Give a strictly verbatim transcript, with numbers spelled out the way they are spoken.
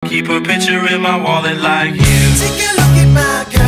keep a picture in my wallet like you. Take a look at my